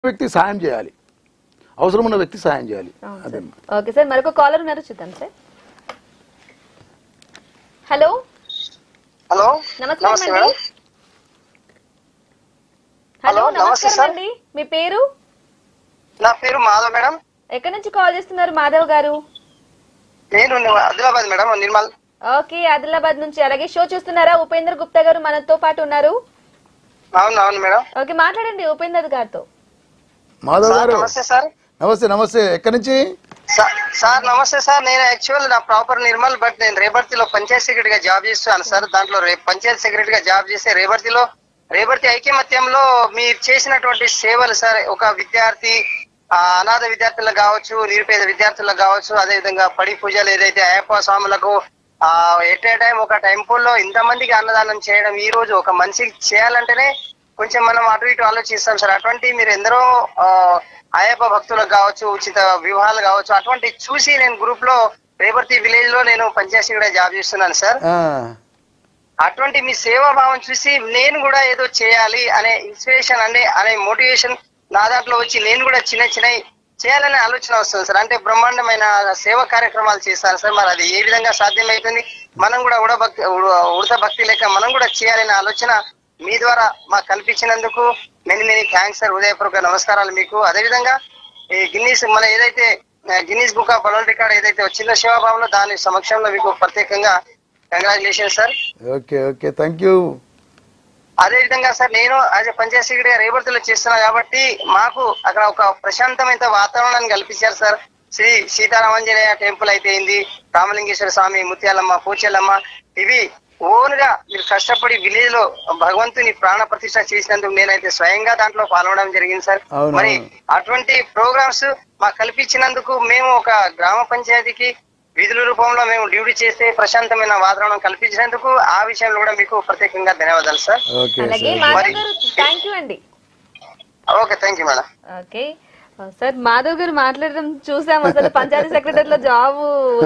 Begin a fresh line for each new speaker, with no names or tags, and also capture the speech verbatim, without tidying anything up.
వ్యక్తి సాయం చేయాలి, అవసరం ఉన్న వ్యక్తి సాయం చేయాలి. అదే.
ఓకే సార్, మరొక కాలర్ ఉన్నారు, చూద్దాం సార్. హలో
హలో
నమస్కారం అండి. హలో నమస్కారం అండి, మీ పేరు?
నా పేరు మాధవ్ మేడం.
ఎక్కడి నుంచి కాల్ చేస్తున్నారు మాధవ్ గారు?
నేను ఆదిలాబాద్ మేడం, నిర్మల్.
ఓకే, ఆదిలాబాద్ నుంచి. అలాగే షో చూస్తున్నారా? ఉపేందర్ గుప్తా గారు మనతో పాటు ఉన్నారు.
అవును అవును మేడం.
ఓకే, మాట్లాడండి ఉపేందర్ గారితో.
మాధవ్ గారు
నమస్తే సార్.
నమస్తే. నమస్తే, ఎక్కడి నుంచి?
సార్ నమస్తే సార్, నేను యాక్చువల్ నా ప్రాపర్ నిర్మల్, బట్ నేను రేపర్తిలో పంచాయత్ సెక్రటరీగా జాబ్ చేస్తాను సార్. దాంట్లో పంచాయత్ సెక్రటరీగా జాబ్ చేస్తే రేపర్తిలో రేపర్తి ఐక్యమత్యంలో మీరు చేసినటువంటి సేవలు సార్, ఒక విద్యార్థి అనాథ విద్యార్థులకు కావచ్చు, నిరుపేద విద్యార్థులకు కావచ్చు, అదే విధంగా పడి పూజలు ఏదైతే అయ్యప్ప స్వాములకు ఆ ఎట్ ఏ టైం ఒక టెంపుల్లో ఇంతమందికి అన్నదానం చేయడం, ఈ రోజు ఒక మనిషికి చేయాలంటేనే కొంచెం మనం అటు ఇటు ఆలోచిస్తాం సార్. అటువంటి మీరు ఎందరో అయ్యప్ప భక్తులకు కావచ్చు, ఉచిత వివాహాలు కావచ్చు, అటువంటి చూసి నేను గ్రూప్ లో రేపర్తి విలేజ్ లో నేను పంచాయతీ కూడా జాబ్ చేస్తున్నాను సార్. అటువంటి మీ సేవాభావం చూసి నేను కూడా ఏదో చేయాలి అనే ఇన్స్పిరేషన్ అంటే అనే మోటివేషన్ నా దాంట్లో వచ్చి నేను కూడా చిన్న చిన్న చేయాలనే ఆలోచన వస్తుంది సార్. అంటే బ్రహ్మాండమైన సేవా కార్యక్రమాలు చేస్తాను సార్. మరి అది ఏ విధంగా సాధ్యమవుతుంది? మనం కూడా ఉడ భక్తి ఉడత భక్తి లేక మనం కూడా చేయాలనే ఆలోచన మీ ద్వారా మాకు కల్పించినందుకు మెనీ మెనీ థ్యాంక్స్ సార్. హృదయపూర్వక నమస్కారాలు మీకు. అదేవిధంగా ఈ గిన్నీస్ మన ఏదైతే Guinness book of world record ఏదైతే వచ్చిందో సేవాభావంలో, దాని సమక్షంలో మీకు ప్రత్యేకంగా congratulation sir.
Okay okay, thank you.
అదే విధంగా సార్, నేను యాజ్ ఎ పంచాయత్ సెక్రటరీగా రేపర్తిలో చేస్తున్నా కాబట్టి మాకు అక్కడ ఒక ప్రశాంతమైన వాతావరణాన్ని కల్పించారు సార్. శ్రీ సీతారామాంజనేయ టెంపుల్ అయితే ఏంది, రామలింగేశ్వర స్వామి, ముత్యాలమ్మ, పూచెల్లమ్మ, ఇవి ఓన్ గా మీరు కష్టపడి విలేజ్ లో భగవంతుని ప్రాణ ప్రతిష్ఠ చేసినందుకు నేనైతే స్వయంగా దాంట్లో పాల్గొనడం జరిగింది సార్. మరి అటువంటి ప్రోగ్రామ్స్ మాకు కల్పించినందుకు మేము ఒక గ్రామ పంచాయతీకి విధుల రూపంలో మేము డ్యూటీ చేస్తే ప్రశాంతమైన వాతావరణం కల్పించినందుకు ఆ విషయంలో కూడా మీకు ప్రత్యేకంగా ధన్యవాదాలు sir. Okay, thank you madam.
Okay sir, Madhav garu మాట్లాడడం చూసాం. అసలు పంచాయతీ సెక్రటరీలో జాబ్